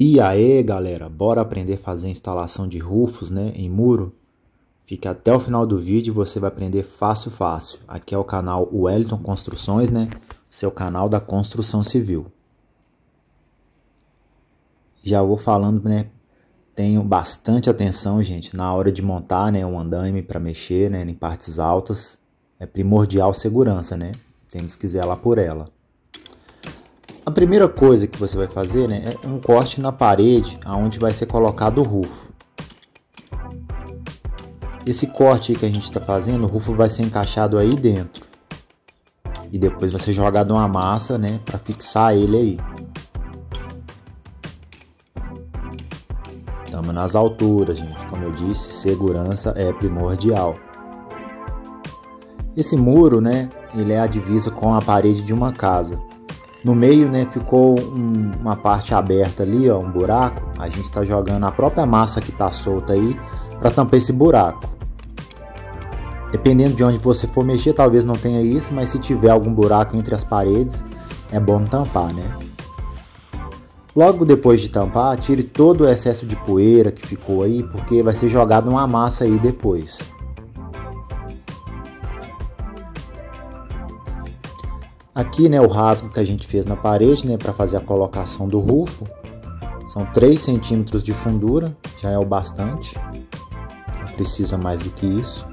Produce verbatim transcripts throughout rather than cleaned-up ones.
E aí, galera, bora aprender a fazer a instalação de rufos, né, em muro? Fique até o final do vídeo e você vai aprender fácil, fácil. Aqui é o canal Wellington Construções, né, seu canal da construção civil. Já vou falando, né, tenham bastante atenção, gente, na hora de montar, né, um andaime para mexer, né, em partes altas. É primordial segurança, né, temos que zelar por ela. A primeira coisa que você vai fazer, né, é um corte na parede onde vai ser colocado o rufo. Esse corte aí que a gente está fazendo, o rufo vai ser encaixado aí dentro. E depois vai ser jogado uma massa, né, para fixar ele aí. Estamos nas alturas, gente. Como eu disse, segurança é primordial. Esse muro, né, ele é a divisa com a parede de uma casa. No meio, né, ficou um, uma parte aberta ali, ó, um buraco. A gente está jogando a própria massa que está solta aí para tampar esse buraco. Dependendo de onde você for mexer, talvez não tenha isso, mas se tiver algum buraco entre as paredes, é bom tampar, né? Logo depois de tampar, tire todo o excesso de poeira que ficou aí, porque vai ser jogado uma massa aí depois. Aqui, né, o rasgo que a gente fez na parede, né, para fazer a colocação do rufo. São três centímetros de fundura, já é o bastante. Não precisa mais do que isso.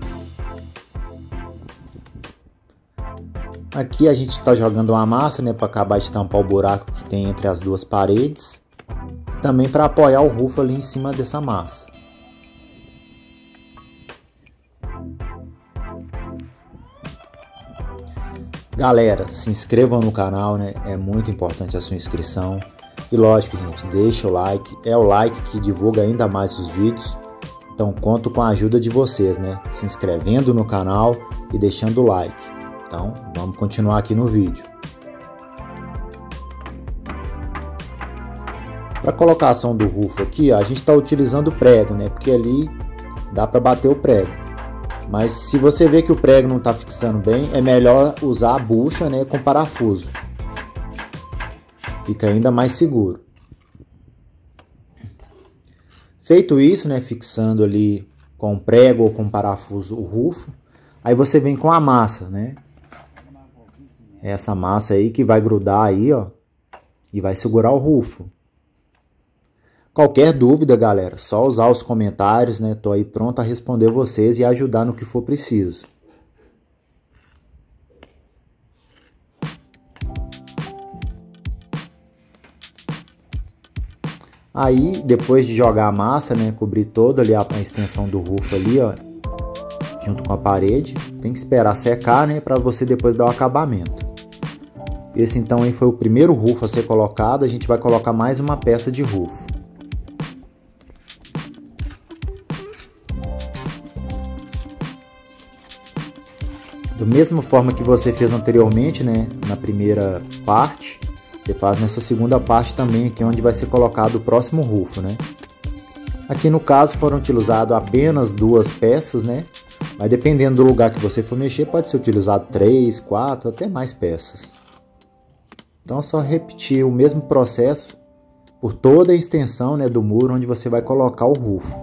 Aqui a gente está jogando uma massa, né, para acabar de tampar o buraco que tem entre as duas paredes. E também para apoiar o rufo ali em cima dessa massa. Galera, se inscrevam no canal, né? É muito importante a sua inscrição. E lógico, gente, deixa o like. É o like que divulga ainda mais os vídeos. Então conto com a ajuda de vocês, né? Se inscrevendo no canal e deixando o like. Então vamos continuar aqui no vídeo. Para a colocação do rufo aqui, ó, a gente está utilizando prego, né? Porque ali dá para bater o prego. Mas se você vê que o prego não está fixando bem, é melhor usar a bucha, né, com parafuso. Fica ainda mais seguro. Feito isso, né, fixando ali com prego ou com parafuso o rufo, aí você vem com a massa, né? Essa massa aí que vai grudar aí, ó, e vai segurar o rufo. Qualquer dúvida, galera, só usar os comentários, né? Tô aí pronto a responder vocês e ajudar no que for preciso. Aí, depois de jogar a massa, né, cobrir toda ali a, a extensão do rufo ali, ó, junto com a parede, tem que esperar secar, né, para você depois dar o acabamento. Esse então aí foi o primeiro rufo a ser colocado, a gente vai colocar mais uma peça de rufo. Da mesma forma que você fez anteriormente, né, na primeira parte, você faz nessa segunda parte também, aqui onde vai ser colocado o próximo rufo, né? Aqui no caso foram utilizadas apenas duas peças, né? Mas dependendo do lugar que você for mexer, pode ser utilizado três, quatro, até mais peças. Então é só repetir o mesmo processo por toda a extensão, né, do muro onde você vai colocar o rufo.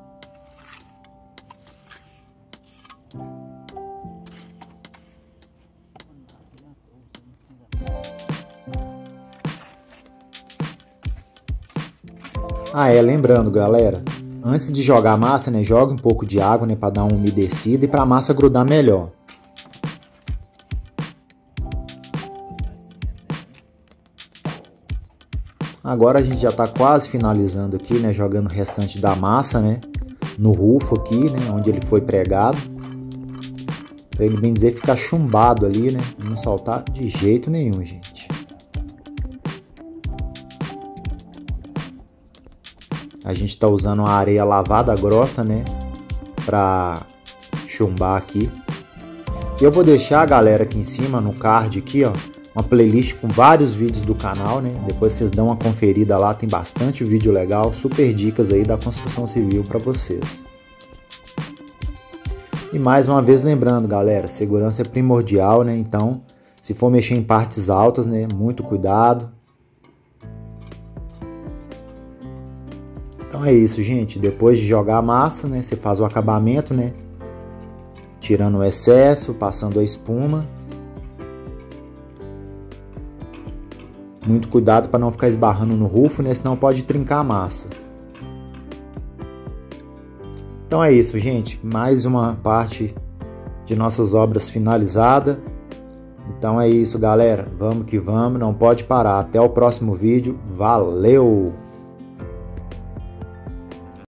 Ah, é, lembrando, galera, antes de jogar a massa, né, joga um pouco de água, né, para dar uma umedecida e para a massa grudar melhor. Agora a gente já está quase finalizando aqui, né, jogando o restante da massa, né, no rufo aqui, né, onde ele foi pregado. Para ele, bem dizer, ficar chumbado ali, né, não soltar de jeito nenhum, gente. A gente está usando uma areia lavada grossa, né, para chumbar aqui. E eu vou deixar, galera, aqui em cima, no card aqui, ó, uma playlist com vários vídeos do canal, né? Depois vocês dão uma conferida lá, tem bastante vídeo legal, super dicas aí da construção civil para vocês. E mais uma vez lembrando, galera, segurança é primordial, né? Então, se for mexer em partes altas, né, muito cuidado. Então é isso, gente. Depois de jogar a massa, né, você faz o acabamento, né, tirando o excesso, passando a espuma. Muito cuidado para não ficar esbarrando no rufo, né, senão pode trincar a massa. Então é isso, gente. Mais uma parte de nossas obras finalizada. Então é isso, galera. Vamos que vamos, não pode parar. Até o próximo vídeo. Valeu!